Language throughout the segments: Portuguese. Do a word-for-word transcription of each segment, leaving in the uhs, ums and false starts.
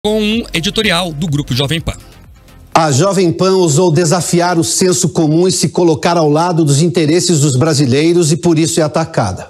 com um editorial do Grupo Jovem Pan. A Jovem Pan ousou desafiar o senso comum e se colocar ao lado dos interesses dos brasileiros e por isso é atacada.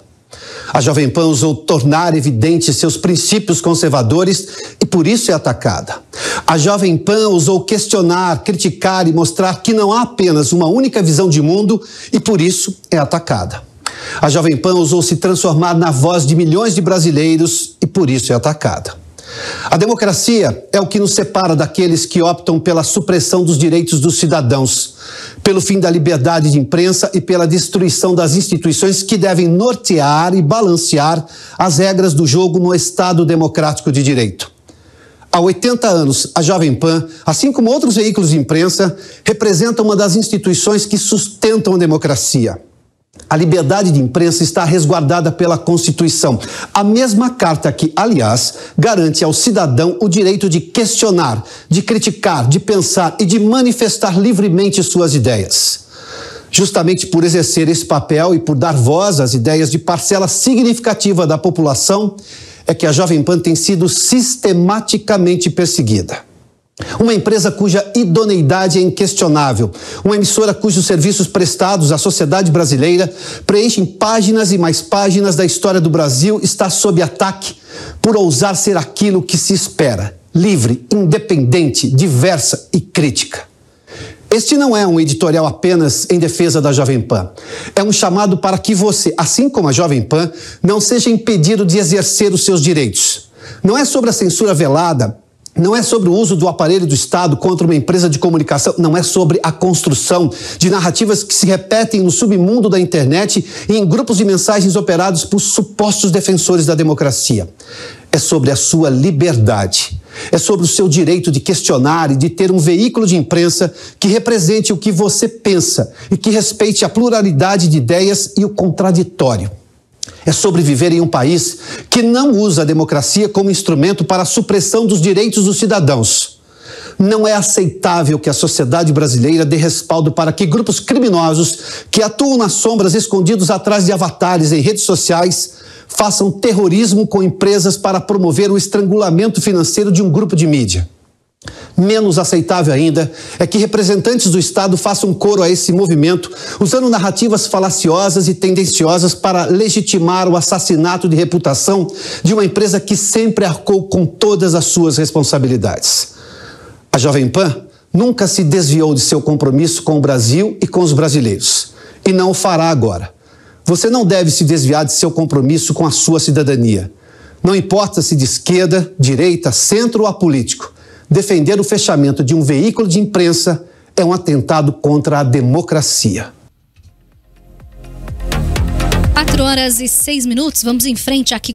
A Jovem Pan ousou tornar evidentes seus princípios conservadores e por isso é atacada. A Jovem Pan ousou questionar, criticar e mostrar que não há apenas uma única visão de mundo e por isso é atacada. A Jovem Pan ousou se transformar na voz de milhões de brasileiros e por isso é atacada. A democracia é o que nos separa daqueles que optam pela supressão dos direitos dos cidadãos, pelo fim da liberdade de imprensa e pela destruição das instituições que devem nortear e balancear as regras do jogo no Estado democrático de direito. Há oitenta anos, a Jovem Pan, assim como outros veículos de imprensa, representa uma das instituições que sustentam a democracia. A liberdade de imprensa está resguardada pela Constituição. A mesma carta que, aliás, garante ao cidadão o direito de questionar, de criticar, de pensar e de manifestar livremente suas ideias. Justamente por exercer esse papel e por dar voz às ideias de parcela significativa da população, é que a Jovem Pan tem sido sistematicamente perseguida. Uma empresa cuja idoneidade é inquestionável, uma emissora cujos serviços prestados à sociedade brasileira preenchem páginas e mais páginas da história do Brasil, está sob ataque por ousar ser aquilo que se espera, livre, independente, diversa e crítica. Este não é um editorial apenas em defesa da Jovem Pan. É um chamado para que você, assim como a Jovem Pan, não seja impedido de exercer os seus direitos. Não é sobre a censura velada, não é sobre o uso do aparelho do Estado contra uma empresa de comunicação, não é sobre a construção de narrativas que se repetem no submundo da internet e em grupos de mensagens operados por supostos defensores da democracia. É sobre a sua liberdade. É sobre o seu direito de questionar e de ter um veículo de imprensa que represente o que você pensa e que respeite a pluralidade de ideias e o contraditório. É sobre viver em um país que não usa a democracia como instrumento para a supressão dos direitos dos cidadãos. Não é aceitável que a sociedade brasileira dê respaldo para que grupos criminosos que atuam nas sombras escondidos atrás de avatares em redes sociais façam terrorismo com empresas para promover o estrangulamento financeiro de um grupo de mídia. Menos aceitável ainda é que representantes do Estado façam coro a esse movimento, usando narrativas falaciosas e tendenciosas para legitimar o assassinato de reputação de uma empresa que sempre arcou com todas as suas responsabilidades. A Jovem Pan nunca se desviou de seu compromisso com o Brasil e com os brasileiros, e não o fará agora. Você não deve se desviar de seu compromisso com a sua cidadania. Não importa se de esquerda, direita, centro ou apolítico. Defender o fechamento de um veículo de imprensa é um atentado contra a democracia. Quatro horas e seis minutos, vamos em frente aqui.